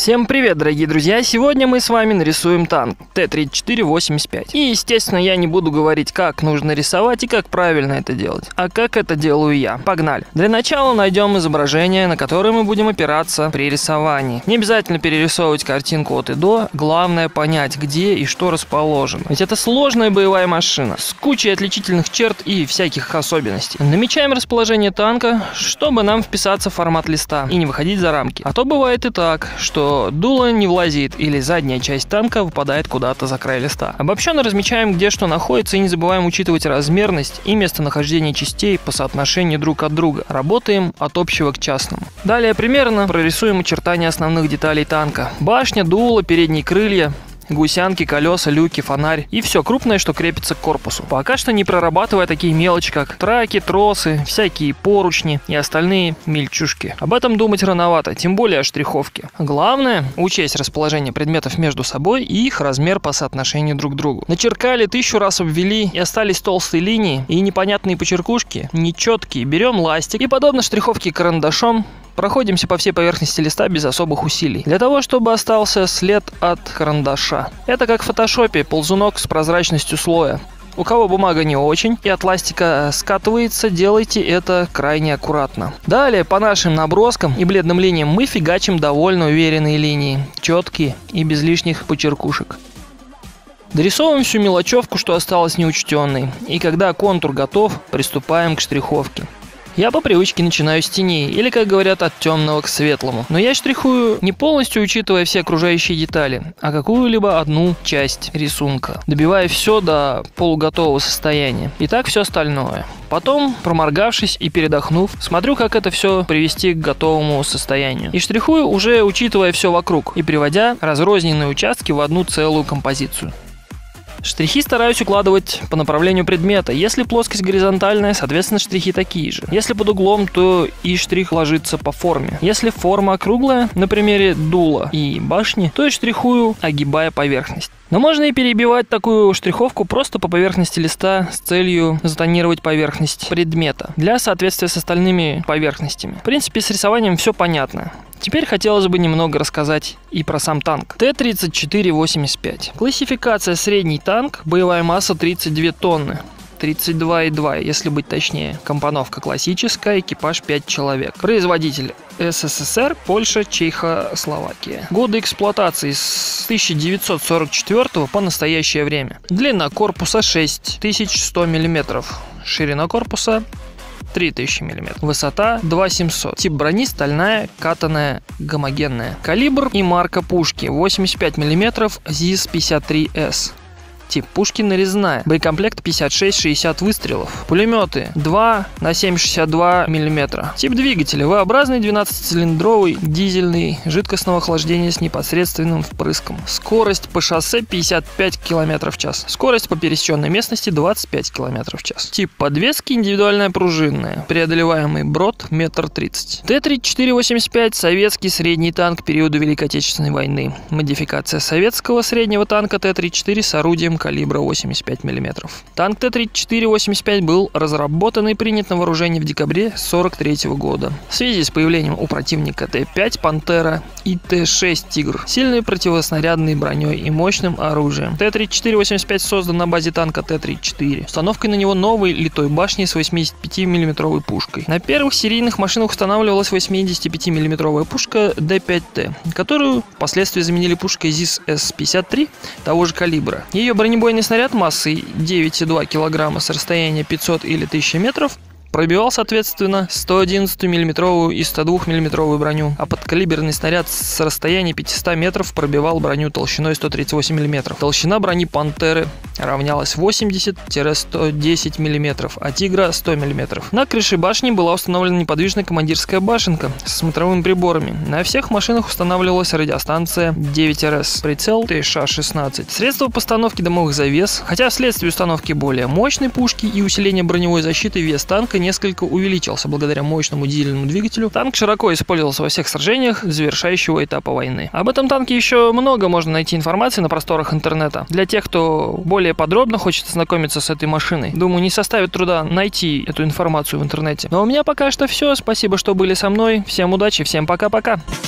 Всем привет, дорогие друзья! Сегодня мы с вами нарисуем танк Т-34-85. И, естественно, я не буду говорить, как нужно рисовать и как правильно это делать, а как это делаю я. Погнали! Для начала найдем изображение, на которое мы будем опираться при рисовании. Не обязательно перерисовывать картинку от и до, главное понять, где и что расположено. Ведь это сложная боевая машина с кучей отличительных черт и всяких особенностей. Намечаем расположение танка, чтобы нам вписаться в формат листа и не выходить за рамки. А то бывает и так, что дуло не влазит или задняя часть танка выпадает куда-то за край листа. Обобщенно размечаем, где что находится, и не забываем учитывать размерность и местонахождение частей по соотношению друг от друга. Работаем от общего к частному. Далее примерно прорисуем очертания основных деталей танка. Башня, дуло, передние крылья, гусянки, колеса, люки, фонарь и все крупное, что крепится к корпусу. Пока что не прорабатывая такие мелочи, как траки, тросы, всякие поручни и остальные мельчушки. Об этом думать рановато, тем более о штриховке. Главное — учесть расположение предметов между собой и их размер по соотношению друг к другу. Начеркали, 1000 раз обвели, и остались толстые линии и непонятные почеркушки, нечеткие. Берем ластик и, подобно штриховке карандашом, проходимся по всей поверхности листа без особых усилий, для того, чтобы остался след от карандаша. Это как в фотошопе, ползунок с прозрачностью слоя. У кого бумага не очень и от ластика скатывается, делайте это крайне аккуратно. Далее по нашим наброскам и бледным линиям мы фигачим довольно уверенные линии, четкие и без лишних почеркушек. Дорисовываем всю мелочевку, что осталось неучтенной, и когда контур готов, приступаем к штриховке. Я по привычке начинаю с теней, или, как говорят, от темного к светлому. Но я штрихую не полностью учитывая все окружающие детали, а какую-либо одну часть рисунка, добивая все до полуготового состояния. И так все остальное. Потом, проморгавшись и передохнув, смотрю, как это все привести к готовому состоянию. И штрихую уже учитывая все вокруг и приводя разрозненные участки в одну целую композицию. Штрихи стараюсь укладывать по направлению предмета. Если плоскость горизонтальная, соответственно, штрихи такие же. Если под углом, то и штрих ложится по форме. Если форма округлая, на примере дула и башни, то и штрихую, огибая поверхность. Но можно и перебивать такую штриховку просто по поверхности листа с целью затонировать поверхность предмета для соответствия с остальными поверхностями. В принципе, с рисованием все понятно. Теперь хотелось бы немного рассказать и про сам танк. Т-34-85. Классификация: средний танк, боевая масса 32 тонны. 32,2, если быть точнее. Компоновка классическая, экипаж 5 человек. Производитель: СССР, Польша, Чехословакия. Годы эксплуатации с 1944 по настоящее время. Длина корпуса 6100 мм. Ширина корпуса 3000 мм. Высота 2700. Тип брони: стальная, катаная, гомогенная. Калибр и марка пушки: 85 мм ЗИС-53С. Тип пушки: нарезная. Боекомплект: 56-60 выстрелов. Пулеметы: 2 на 7,62 мм. Тип двигателя: V-образный 12-цилиндровый дизельный жидкостного охлаждения с непосредственным впрыском. Скорость по шоссе 55 км в час. Скорость по пересеченной местности 25 км в час. Тип подвески: индивидуальная пружинная. Преодолеваемый брод: 1,30 м. Т-34-85 — советский средний танк периода Великой Отечественной войны. Модификация советского среднего танка Т-34 с орудием калибра 85 мм. Танк Т-34-85 был разработан и принят на вооружение в декабре 1943 года. В связи с появлением у противника Т-5 «Пантера» и Т-6 «Тигр» сильной противоснарядной броней и мощным оружием. Т-34-85 создан на базе танка Т-34, установкой на него новой литой башни с 85 мм пушкой. На первых серийных машинах устанавливалась 85 мм пушка Д-5Т, которую впоследствии заменили пушкой ЗИС-С-53 того же калибра. Ее бронебойный снаряд массой 9,2 кг с расстояния 500 или 1000 метров пробивал, соответственно, 111 мм и 102 мм броню, а подкалиберный снаряд с расстояния 500 метров пробивал броню толщиной 138 мм. Толщина брони «Пантеры» равнялась 80-110 мм, а «Тигра» 100 мм. На крыше башни была установлена неподвижная командирская башенка с смотровыми приборами. На всех машинах устанавливалась радиостанция 9РС, прицел ТШ-16. Средства постановки дымовых завес, хотя вследствие установки более мощной пушки и усиления броневой защиты вес танка несколько увеличился благодаря мощному дизельному двигателю. Танк широко использовался во всех сражениях завершающего этапа войны. Об этом танке еще много можно найти информации на просторах интернета. Для тех, кто более подробно хочет ознакомиться с этой машиной, думаю, не составит труда найти эту информацию в интернете. Но у меня пока что все. Спасибо, что были со мной. Всем удачи, всем пока-пока.